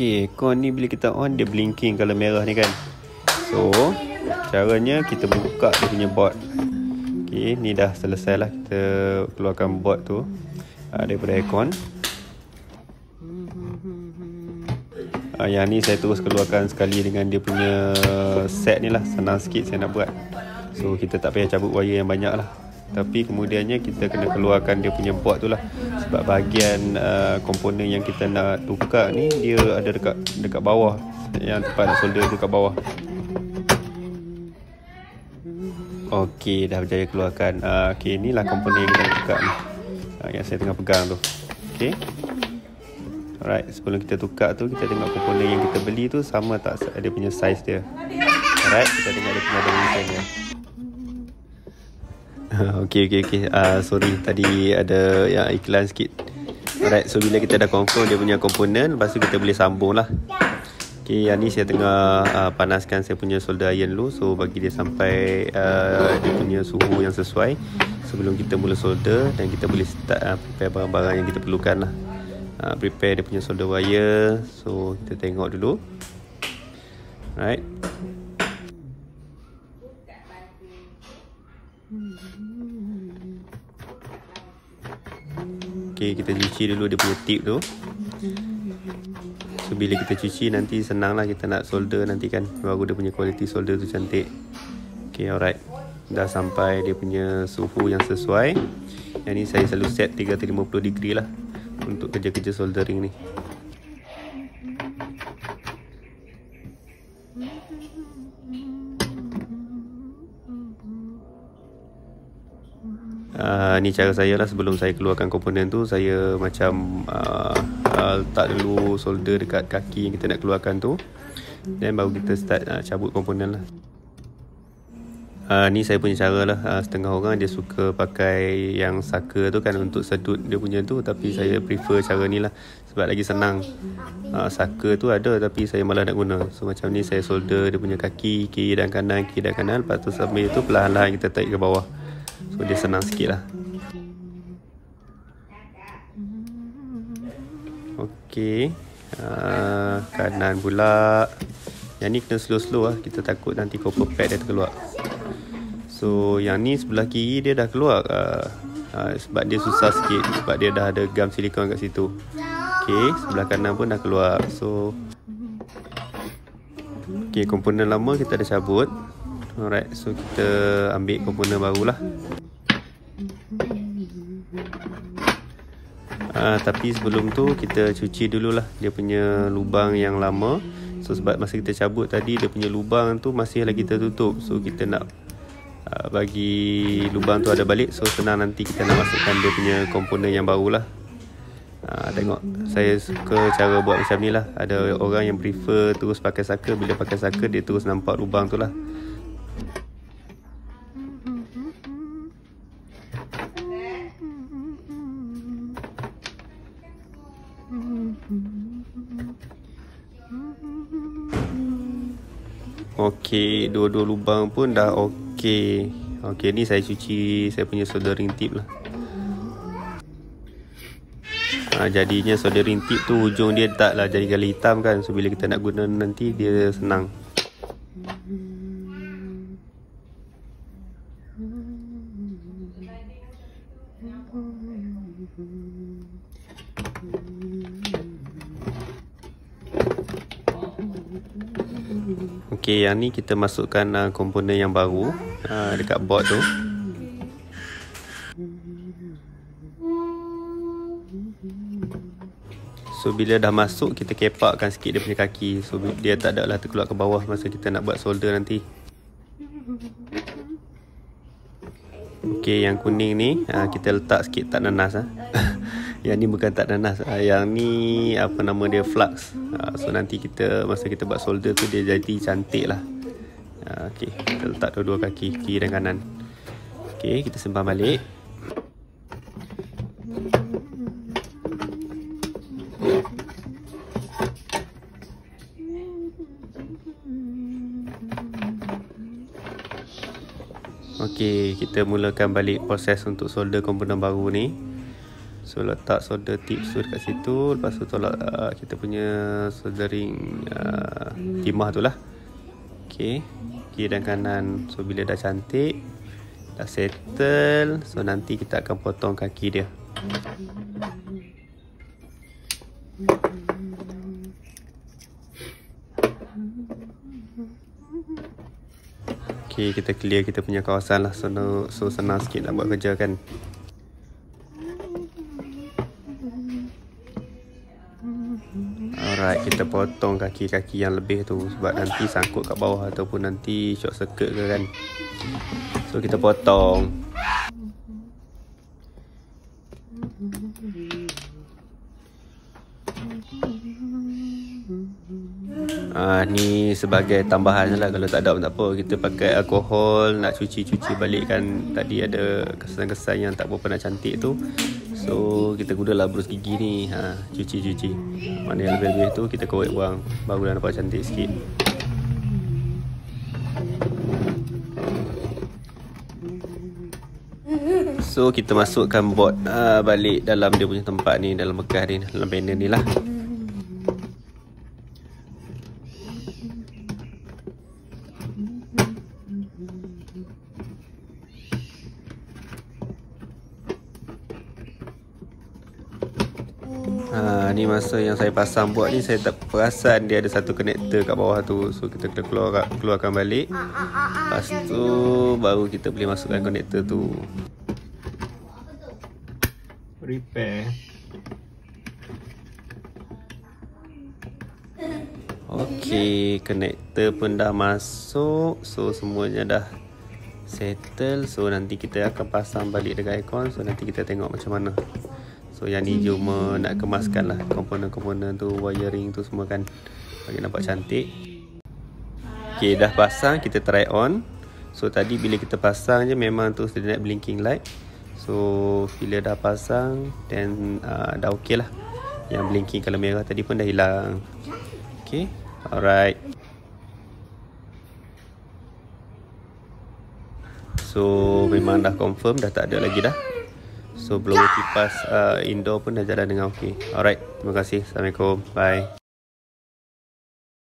Okey, aircon ni bila kita on dia blinking kalau merah ni kan. So, caranya kita buka dia punya board. Okey, ni dah selesai lah. Kita keluarkan board tu daripada aircon. Yang ni saya terus keluarkan sekali dengan dia punya set ni lah. Senang sikit saya nak buat. So, kita tak payah cabut wire yang banyak lah. Tapi kemudiannya kita kena keluarkan dia punya board tu lah. Sebab bahagian komponen yang kita nak tukar ni dia ada dekat bawah. Yang tempat nak solder tu kat bawah. Okey, dah berjaya keluarkan. Okey, inilah komponen yang kita nak tukar ni. Yang saya tengah pegang tu. Okey. Alright, sebelum kita tukar tu kita tengok komponen yang kita beli tu sama tak dia punya size dia. Alright, kita tengok dia punya dimension dia. Okey. Sorry tadi ada yang iklan sikit. Alright, so bila kita dah confirm dia punya komponen, lepas tu kita boleh sambung lah. Okey, yang ni saya tengah panaskan saya punya solder iron dulu. So bagi dia sampai dia punya suhu yang sesuai sebelum kita mula solder, dan kita boleh start prepare barang-barang yang kita perlukan lah. Prepare dia punya solder wire. So kita tengok dulu. Alright. Okay, kita cuci dulu dia punya tip tu. So bila kita cuci nanti senang lah kita nak solder nanti kan, baru dia punya quality solder tu cantik. Okay, alright. Dah sampai dia punya suhu yang sesuai. Yang ni saya selalu set 350 degree lah untuk kerja-kerja soldering ni. Ni cara saya lah sebelum saya keluarkan komponen tu. Saya macam letak dulu solder dekat kaki yang kita nak keluarkan tu, dan baru kita start cabut komponen lah. Ni saya punya cara lah. Setengah orang dia suka pakai yang saka tu kan untuk sedut dia punya tu, tapi saya prefer cara ni lah sebab lagi senang. Saka tu ada tapi saya malah nak guna. So macam ni saya solder dia punya kaki kiri dan kanan. Lepas tu sambil tu perlahan-lahan kita tarik ke bawah. So dia senang sikit lah. Okey, kanan pula. Yang ni kena slow-slow lah. Kita takut nanti copper pad dia terkeluar. So yang ni sebelah kiri dia dah keluar. Sebab dia susah sikit, sebab dia dah ada gam silikon kat situ. Okey, sebelah kanan pun dah keluar. So okey, komponen lama kita dah cabut. Alright, so kita ambil komponen barulah. Tapi sebelum tu kita cuci dululah dia punya lubang yang lama. So sebab masa kita cabut tadi dia punya lubang tu masih lagi tertutup. So kita nak bagi lubang tu ada balik. So senang nanti kita nak masukkan dia punya komponen yang barulah. Tengok, saya suka cara buat macam ni lah. Ada orang yang prefer terus pakai saka. Bila pakai saka dia terus nampak lubang tu lah. Okey, dua-dua lubang pun dah okey. Okey, ni saya cuci saya punya soldering tip lah. Jadinya soldering tip tu ujung dia taklah jadi gala hitam kan. So bila kita nak guna nanti dia senang. Okey, yang ni kita masukkan komponen yang baru dekat board tu. So bila dah masuk kita kepakkan sikit dia punya kaki. So dia tak ada lah terkeluar ke bawah masa kita nak buat solder nanti. Okey, yang kuning ni kita letak sikit tak nanas. Yang ni bukan tak nanas. Yang ni apa nama dia, flux. So nanti kita masa kita buat solder tu dia jadi cantik lah. Okey, kita letak dua-dua kaki, kiri dan kanan. Okey, kita simpan balik. Okey, kita mulakan balik proses untuk solder komponen baru ni. So letak solder tips tu dekat situ. Lepas tu tolak kita punya soldering timah tu lah. Okay, kiri dan kanan. So bila dah cantik, dah settle, so nanti kita akan potong kaki dia. Okay, kita clear kita punya kawasan lah. So senang sikit nak buat kerja kan. Alright, kita potong kaki-kaki yang lebih tu sebab nanti sangkut kat bawah ataupun nanti short circuit ke kan. So kita potong. Ni sebagai tambahan lah. Kalau tak ada pun tak apa. Kita pakai alkohol, nak cuci-cuci balik kan. Tadi ada kesan-kesan yang tak berapa nak cantik tu. So kita gunalah brus gigi ni. Cuci-cuci. Mana yang lebih-lebih tu kita korek buang. Barulah nampak cantik sikit. So kita masukkan board balik dalam dia punya tempat ni, dalam bekas ni, dalam panel ni lah. Ni masa yang saya pasang buat ni, saya tak perasan dia ada satu konektor kat bawah tu. So kita keluarkan balik. Lepas tu baru kita boleh masukkan konektor tu. Repair. Okey, konektor pun dah masuk. So semuanya dah settle. So nanti kita akan pasang balik dekat aircon. So nanti kita tengok macam mana. So yang ni cuma nak kemaskan lah komponen-komponen tu, wiring tu semua kan, bagi nampak cantik. Okay, dah pasang, kita try on. So tadi bila kita pasang je memang tu sedang blinking light. So bila dah pasang then dah okey lah. Yang blinking kalau merah tadi pun dah hilang. Okay, alright. So memang dah confirm, dah tak ada lagi dah. So blower kipas indoor pun dah jalan dengan okey. Alright, terima kasih. Assalamualaikum. Bye.